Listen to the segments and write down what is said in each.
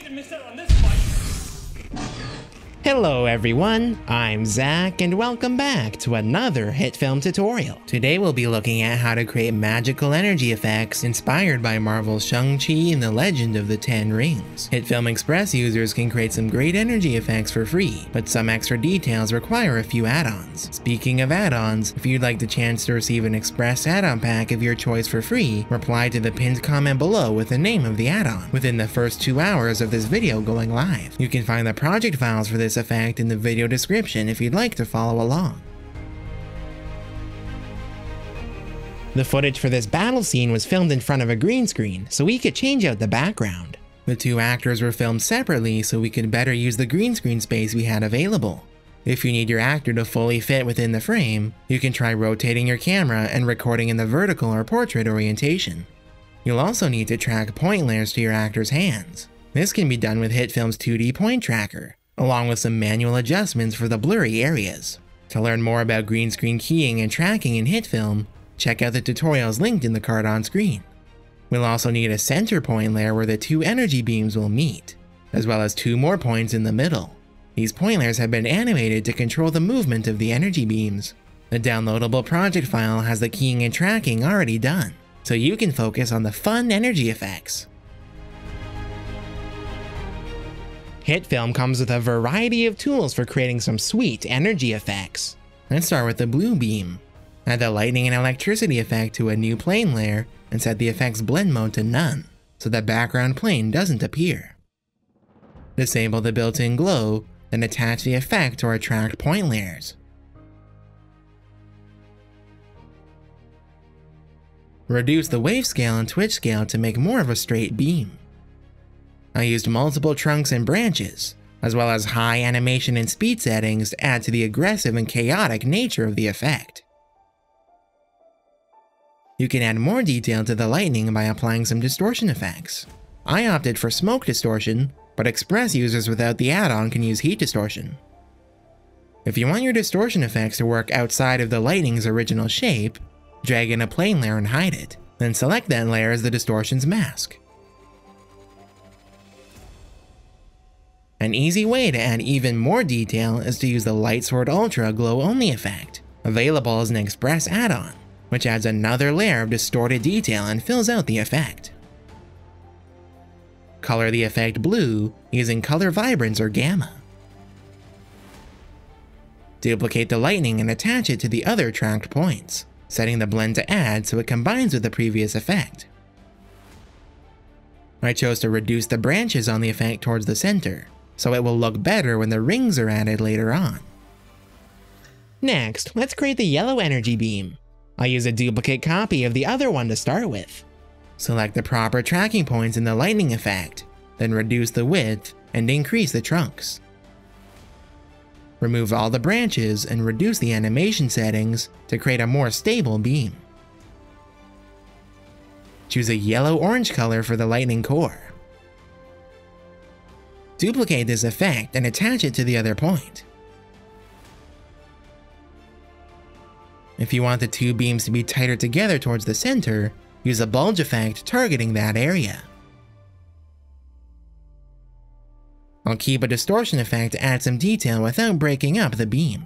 can miss out on this fight. Hello everyone, I'm Zach and welcome back to another HitFilm tutorial. Today we'll be looking at how to create magical energy effects inspired by Marvel's Shang-Chi and the Legend of the Ten Rings. HitFilm Express users can create some great energy effects for free, but some extra details require a few add-ons. Speaking of add-ons, if you'd like the chance to receive an Express add-on pack of your choice for free, reply to the pinned comment below with the name of the add-on within the first 2 hours of this video going live. You can find the project files for this effect in the video description if you'd like to follow along. The footage for this battle scene was filmed in front of a green screen, so we could change out the background. The two actors were filmed separately so we could better use the green screen space we had available. If you need your actor to fully fit within the frame, you can try rotating your camera and recording in the vertical or portrait orientation. You'll also need to track point layers to your actor's hands. This can be done with HitFilm's 2D point tracker, along with some manual adjustments for the blurry areas. To learn more about green screen keying and tracking in HitFilm, check out the tutorials linked in the card on screen. We'll also need a center point layer where the two energy beams will meet, as well as 2 more points in the middle. These point layers have been animated to control the movement of the energy beams. The downloadable project file has the keying and tracking already done, so you can focus on the fun energy effects. HitFilm comes with a variety of tools for creating some sweet energy effects. Let's start with the blue beam. Add the lightning and electricity effect to a new plane layer and set the effect's blend mode to none, so the background plane doesn't appear. Disable the built-in glow, then attach the effect to our tracked point layers. Reduce the wave scale and twitch scale to make more of a straight beam. I used multiple trunks and branches, as well as high animation and speed settings to add to the aggressive and chaotic nature of the effect. You can add more detail to the lightning by applying some distortion effects. I opted for smoke distortion, but Express users without the add-on can use heat distortion. If you want your distortion effects to work outside of the lightning's original shape, drag in a plane layer and hide it, then select that layer as the distortion's mask. An easy way to add even more detail is to use the Lightsword Ultra Glow Only effect, available as an Express add-on, which adds another layer of distorted detail and fills out the effect. Color the effect blue using Color Vibrance or Gamma. Duplicate the lightning and attach it to the other tracked points, setting the blend to add so it combines with the previous effect. I chose to reduce the branches on the effect towards the center, so it will look better when the rings are added later on. Next, let's create the yellow energy beam. I use a duplicate copy of the other one to start with. Select the proper tracking points in the lightning effect, then reduce the width and increase the trunks. Remove all the branches and reduce the animation settings to create a more stable beam. Choose a yellow-orange color for the lightning core. Duplicate this effect and attach it to the other point. If you want the two beams to be tighter together towards the center, use a bulge effect targeting that area. I'll keep a distortion effect to add some detail without breaking up the beam.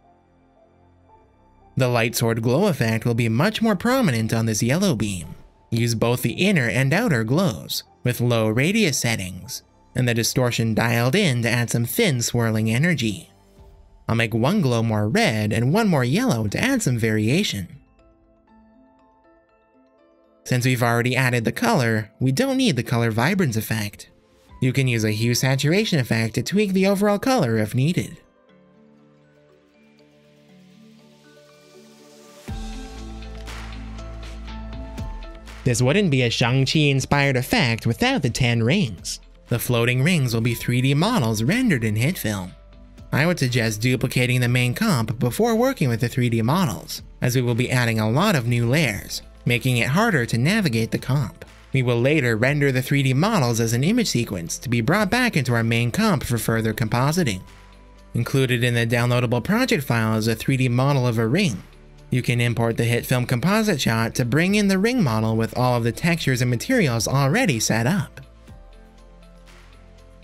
The Lightsword Glow effect will be much more prominent on this yellow beam. Use both the inner and outer glows, with low radius settings, and the distortion dialed in to add some thin swirling energy. I'll make one glow more red and one more yellow to add some variation. Since we've already added the color, we don't need the Color Vibrance effect. You can use a hue saturation effect to tweak the overall color if needed. This wouldn't be a Shang-Chi inspired effect without the 10 rings. The floating rings will be 3D models rendered in HitFilm. I would suggest duplicating the main comp before working with the 3D models, as we will be adding a lot of new layers, making it harder to navigate the comp. We will later render the 3D models as an image sequence to be brought back into our main comp for further compositing. Included in the downloadable project file is a 3D model of a ring. You can import the HitFilm composite shot to bring in the ring model with all of the textures and materials already set up.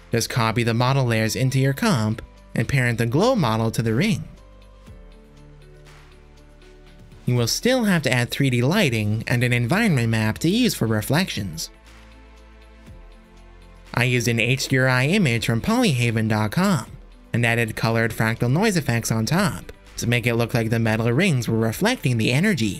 Just copy the model layers into your comp and parent the glow model to the ring. You will still have to add 3D lighting and an environment map to use for reflections. I used an HDRI image from Polyhaven.com and added colored fractal noise effects on top to make it look like the metal rings were reflecting the energy.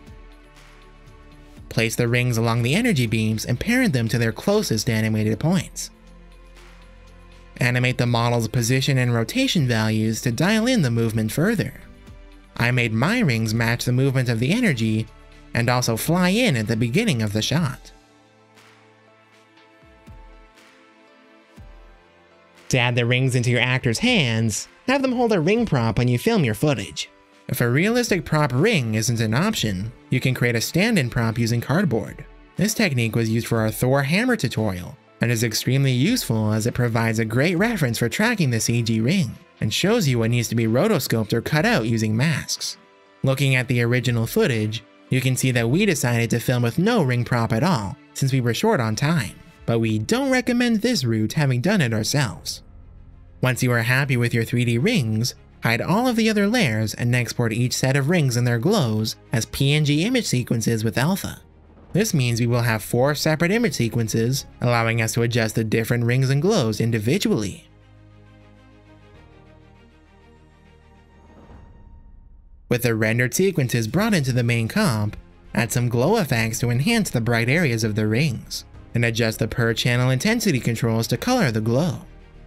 Place the rings along the energy beams and parent them to their closest animated points. Animate the model's position and rotation values to dial in the movement further. I made my rings match the movement of the energy and also fly in at the beginning of the shot. To add the rings into your actor's hands, have them hold a ring prop when you film your footage. If a realistic prop ring isn't an option, you can create a stand-in prop using cardboard. This technique was used for our Thor hammer tutorial and is extremely useful as it provides a great reference for tracking the CG ring and shows you what needs to be rotoscoped or cut out using masks. Looking at the original footage, you can see that we decided to film with no ring prop at all since we were short on time, but we don't recommend this route having done it ourselves. Once you are happy with your 3D rings, hide all of the other layers and export each set of rings and their glows as PNG image sequences with Alpha. This means we will have 4 separate image sequences, allowing us to adjust the different rings and glows individually. With the rendered sequences brought into the main comp, add some glow effects to enhance the bright areas of the rings, and adjust the per channel intensity controls to color the glow.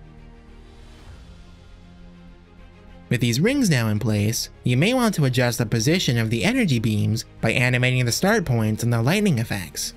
With these rings now in place, you may want to adjust the position of the energy beams by animating the start points and the lightning effects.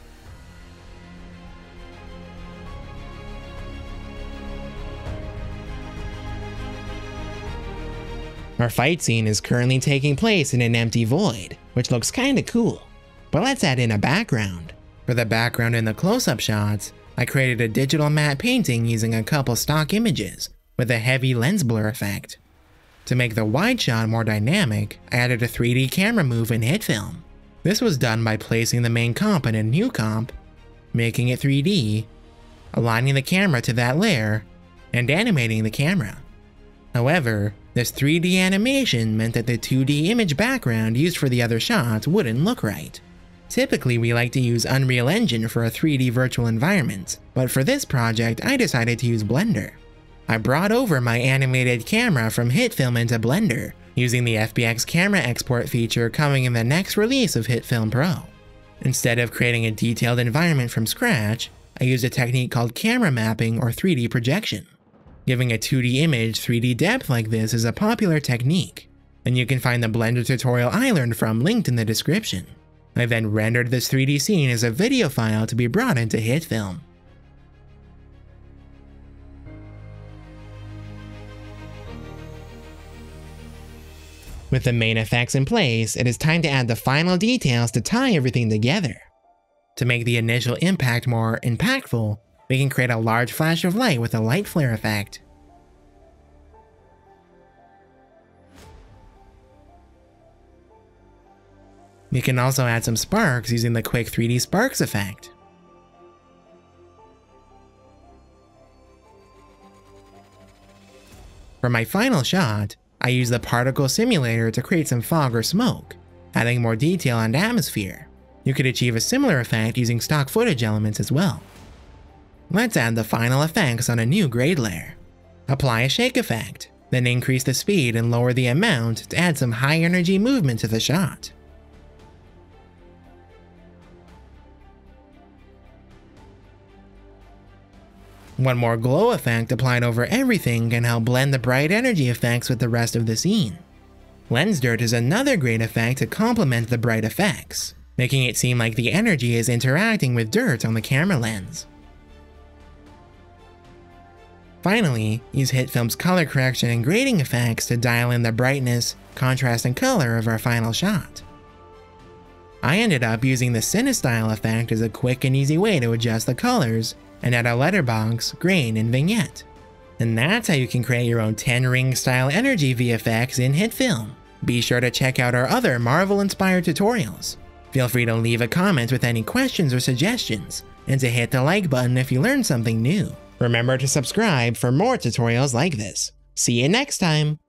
Our fight scene is currently taking place in an empty void, which looks kinda cool. But let's add in a background. For the background in the close-up shots, I created a digital matte painting using a couple stock images with a heavy lens blur effect. To make the wide shot more dynamic, I added a 3D camera move in HitFilm. This was done by placing the main comp in a new comp, making it 3D, aligning the camera to that layer, and animating the camera. However, this 3D animation meant that the 2D image background used for the other shots wouldn't look right. Typically, we like to use Unreal Engine for a 3D virtual environment, but for this project, I decided to use Blender. I brought over my animated camera from HitFilm into Blender, using the FBX camera export feature coming in the next release of HitFilm Pro. Instead of creating a detailed environment from scratch, I used a technique called camera mapping or 3D projection. Giving a 2D image 3D depth like this is a popular technique, and you can find the Blender tutorial I learned from linked in the description. I then rendered this 3D scene as a video file to be brought into HitFilm. With the main effects in place, it is time to add the final details to tie everything together. To make the initial impact more impactful, we can create a large flash of light with a light flare effect. We can also add some sparks using the quick 3D sparks effect. For my final shot, I use the particle simulator to create some fog or smoke, adding more detail and atmosphere. You could achieve a similar effect using stock footage elements as well. Let's add the final effects on a new grade layer. Apply a shake effect, then increase the speed and lower the amount to add some high energy movement to the shot. One more glow effect applied over everything can help blend the bright energy effects with the rest of the scene. Lens dirt is another great effect to complement the bright effects, making it seem like the energy is interacting with dirt on the camera lens. Finally, use HitFilm's color correction and grading effects to dial in the brightness, contrast, and color of our final shot. I ended up using the CineStyle effect as a quick and easy way to adjust the colors and add a letterbox, grain, and vignette. And that's how you can create your own 10-ring style energy VFX in HitFilm. Be sure to check out our other Marvel-inspired tutorials. Feel free to leave a comment with any questions or suggestions, and to hit the like button if you learned something new. Remember to subscribe for more tutorials like this. See you next time!